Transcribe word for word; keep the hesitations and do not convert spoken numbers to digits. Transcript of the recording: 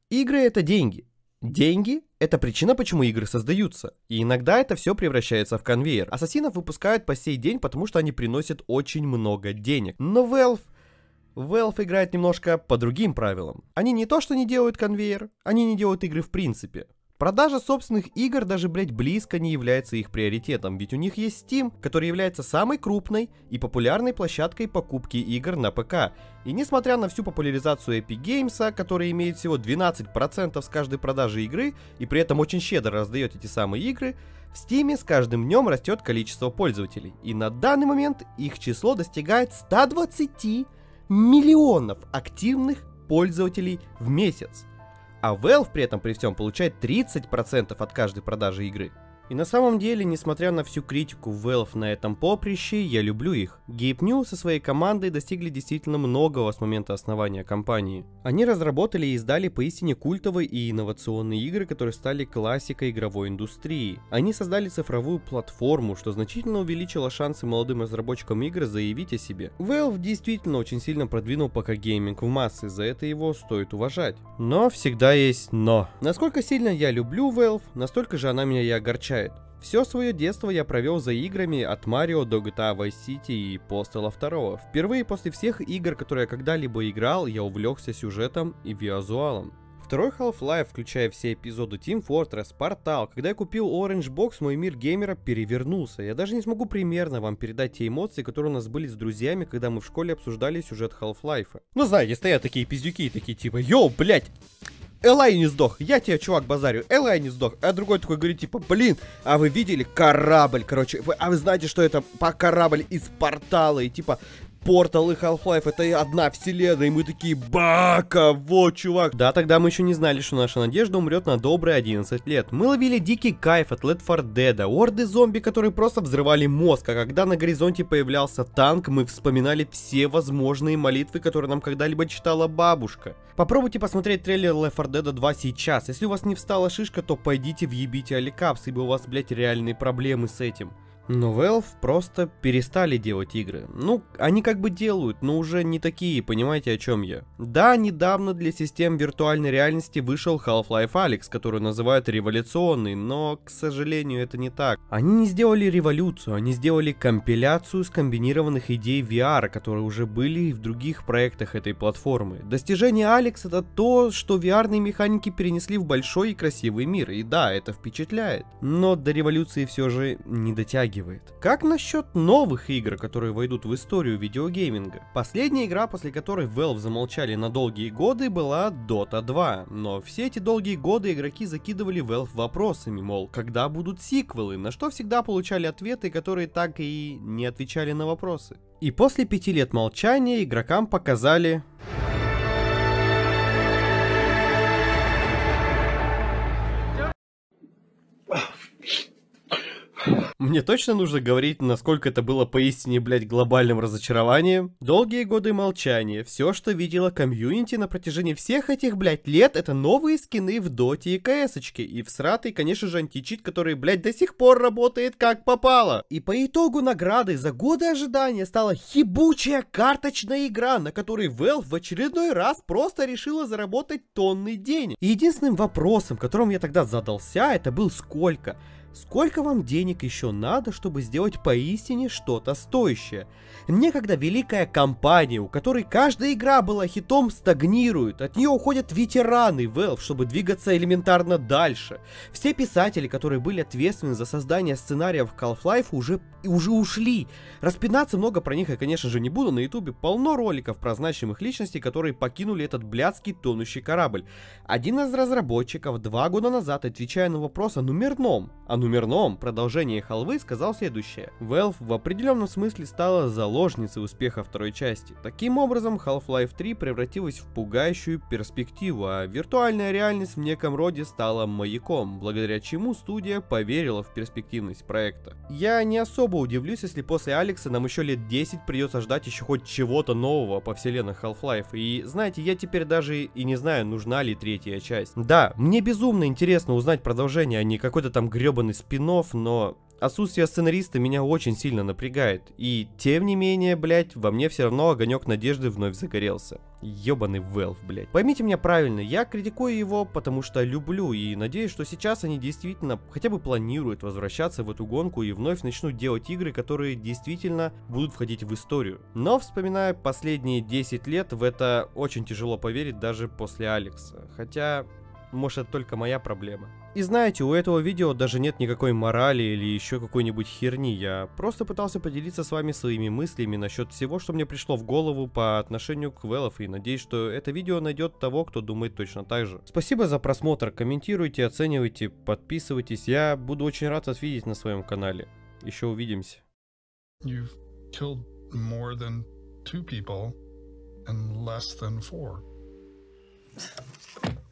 Игры — это деньги. Деньги — это причина, почему игры создаются. И иногда это все превращается в конвейер. Ассасинов выпускают по сей день, потому что они приносят очень много денег. Но Valve... Valve играет немножко по другим правилам. Они не то что не делают конвейер, они не делают игры в принципе. Продажа собственных игр даже, блять, близко не является их приоритетом, ведь у них есть Steam, который является самой крупной и популярной площадкой покупки игр на ПК. И несмотря на всю популяризацию Epic Games, который имеет всего двенадцать процентов с каждой продажи игры и при этом очень щедро раздает эти самые игры, в Steam с каждым днем растет количество пользователей. И на данный момент их число достигает ста двадцати миллионов активных пользователей в месяц. А Valve при этом при всем получает тридцать процентов от каждой продажи игры. И на самом деле, несмотря на всю критику Valve на этом поприще, я люблю их. Gabe Newell со своей командой достигли действительно многого с момента основания компании. Они разработали и издали поистине культовые и инновационные игры, которые стали классикой игровой индустрии. Они создали цифровую платформу, что значительно увеличило шансы молодым разработчикам игр заявить о себе. Valve действительно очень сильно продвинул ПК-гейминг в массы, за это его стоит уважать. Но всегда есть но. Насколько сильно я люблю Valve, настолько же она меня и огорчает. Все свое детство я провел за играми от Марио до джи ти эй Vice City и Postal два. Впервые после всех игр, которые я когда-либо играл, я увлекся сюжетом и визуалом. Второй Half-Life, включая все эпизоды Team Fortress, Portal, когда я купил Orange Box, мой мир геймера перевернулся. Я даже не смогу примерно вам передать те эмоции, которые у нас были с друзьями, когда мы в школе обсуждали сюжет Half-Life. Ну знаете, стоят такие пиздюки, такие типа: йоу, блять! Элай не сдох, я тебе, чувак, базарю, Элай не сдох. А другой такой говорит, типа, блин, а вы видели корабль, короче, вы, а вы знаете, что это по корабль из портала, и типа, Portal и Half-Life это одна вселенная, и мы такие: бака, вот, чувак. Да, тогда мы еще не знали, что наша надежда умрет на добрые одиннадцать лет. Мы ловили дикий кайф от Left фор Dead, орды зомби, которые просто взрывали мозг, а когда на горизонте появлялся танк, мы вспоминали все возможные молитвы, которые нам когда-либо читала бабушка. Попробуйте посмотреть трейлер Left фор Dead два сейчас. Если у вас не встала шишка, то пойдите въебите Аликапс, ибо у вас, блять, реальные проблемы с этим. Но Valve просто перестали делать игры. Ну, они как бы делают, но уже не такие, понимаете, о чем я. Да, недавно для систем виртуальной реальности вышел Half-Life Alyx, который называют революционный, но, к сожалению, это не так. Они не сделали революцию, они сделали компиляцию скомбинированных идей ви ар, которые уже были и в других проектах этой платформы. Достижение Alyx — это то, что ви ар-ные механики перенесли в большой и красивый мир, и да, это впечатляет. Но до революции все же не дотягивает. Как насчет новых игр, которые войдут в историю видеогейминга? Последняя игра, после которой Valve замолчали на долгие годы, была Дота два. Но все эти долгие годы игроки закидывали Valve вопросами, мол, когда будут сиквелы, на что всегда получали ответы, которые так и не отвечали на вопросы. И после пяти лет молчания игрокам показали... Мне точно нужно говорить, насколько это было поистине, блять, глобальным разочарованием? Долгие годы молчания. Все, что видела комьюнити на протяжении всех этих, блять, лет, это новые скины в доте и кс-очке. И всратый, конечно же, античит, который, блять, до сих пор работает как попало. И по итогу наградой за годы ожидания стала хибучая карточная игра, на которой Valve в очередной раз просто решила заработать тонны денег. И единственным вопросом, которым я тогда задался, это был сколько? Сколько вам денег еще надо, чтобы сделать поистине что-то стоящее? Некогда великая компания, у которой каждая игра была хитом, стагнирует. От нее уходят ветераны Valve, чтобы двигаться элементарно дальше. Все писатели, которые были ответственны за создание сценариев Half-Life, уже, уже ушли. Распинаться много про них я, конечно же, не буду. На ютубе полно роликов про значимых личностей, которые покинули этот блядский тонущий корабль. Один из разработчиков два года назад, отвечая на вопрос о номерном, о номерном продолжении халвы, сказал следующее: Valve в определенном смысле стала заложницей успеха второй части. Таким образом, Half-Life три превратилась в пугающую перспективу, а виртуальная реальность в неком роде стала маяком, благодаря чему студия поверила в перспективность проекта. Я не особо удивлюсь, если после Алекса нам еще лет десять придется ждать еще хоть чего-то нового по вселенной Half-Life. И знаете, я теперь даже и не знаю, нужна ли третья часть. Да, мне безумно интересно узнать продолжение, а не какой-то там гребаный спин-офф, но отсутствие сценариста меня очень сильно напрягает. И тем не менее, блять, во мне все равно огонек надежды вновь загорелся. Ёбаный Valve, блядь. Поймите меня правильно, я критикую его, потому что люблю, и надеюсь, что сейчас они действительно хотя бы планируют возвращаться в эту гонку и вновь начнут делать игры, которые действительно будут входить в историю. Но, вспоминая последние десять лет, в это очень тяжело поверить даже после Алекса. Хотя, может, это только моя проблема. И знаете, у этого видео даже нет никакой морали или еще какой-нибудь херни. Я просто пытался поделиться с вами своими мыслями насчет всего, что мне пришло в голову по отношению к Valve, и надеюсь, что это видео найдет того, кто думает точно так же. Спасибо за просмотр, комментируйте, оценивайте, подписывайтесь. Я буду очень рад вас видеть на своем канале. Еще увидимся. You've killed more than two people and less than four.